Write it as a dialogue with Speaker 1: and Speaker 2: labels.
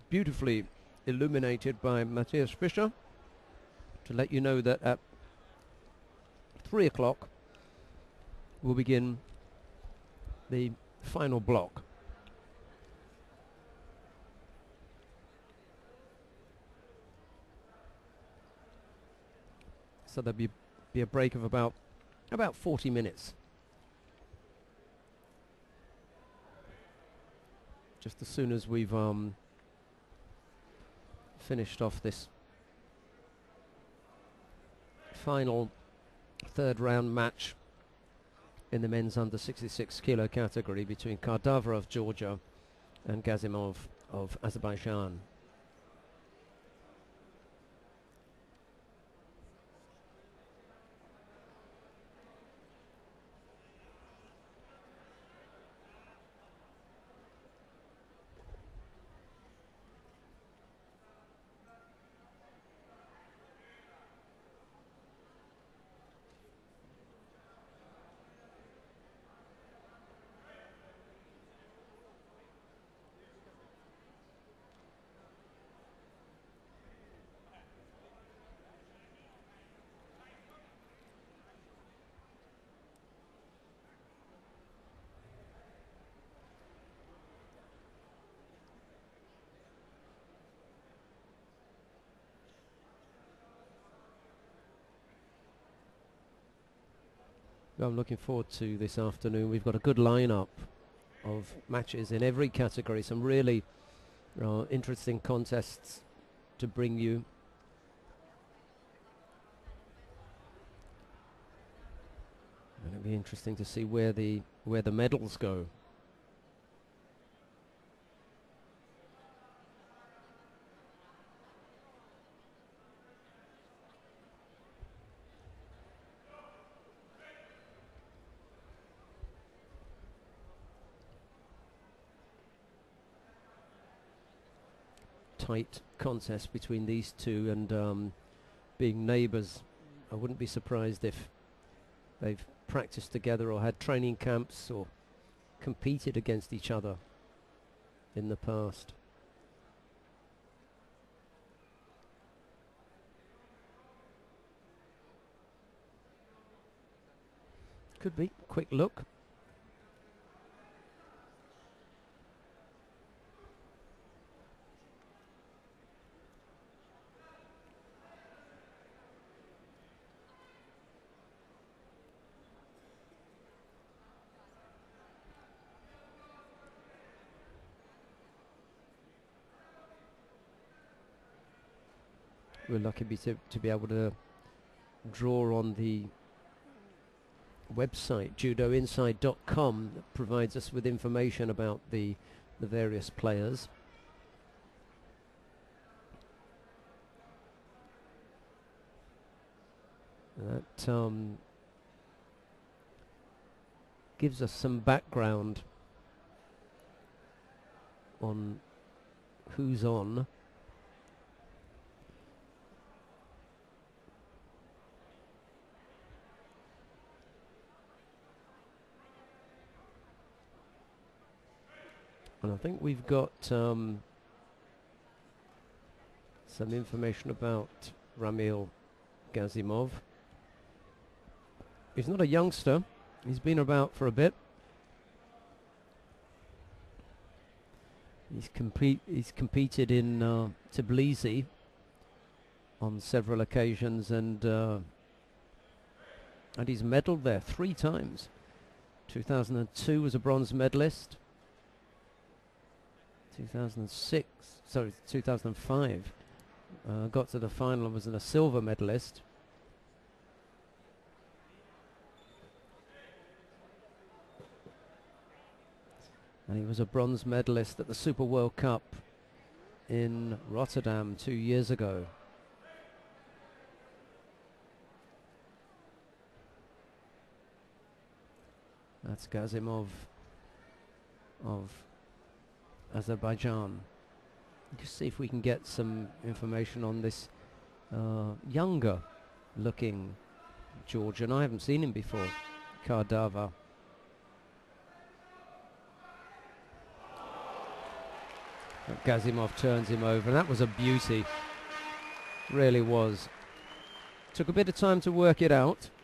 Speaker 1: beautifully illuminated by Matthias Fischer, to let you know that at 3 o'clock we'll begin the final block. So there'll be a break of about 40 minutes. Just as soon as we've finished off this final third round match in the men's under 66 kilo category between Kardava of Georgia and Gasimov of Azerbaijan. I'm looking forward to this afternoon. We've got a good lineup of matches in every category. Some really interesting contests to bring you. And it'll be interesting to see where the medals go. Tight contest between these two, and being neighbours, I wouldn't be surprised if they've practiced together or had training camps or competed against each other in the past. Could be. Quick look. We're lucky to be able to draw on the website judoinside.com that provides us with information about the various players. That gives us some background on who's on. And I think we've got some information about Ramil Gasimov. He's not a youngster. He's been about for a bit. He's competed in Tbilisi on several occasions, and he's medalled there 3 times. 2002 was a bronze medalist. 2005 got to the final and was a silver medalist. And he was a bronze medalist at the Super World Cup in Rotterdam 2 years ago. That's Gasimov of Azerbaijan. Just see if we can get some information on this younger looking Georgian. I haven't seen him before. Kardava. But Gasimov turns him over, and that was a beauty. Really was. Took a bit of time to work it out.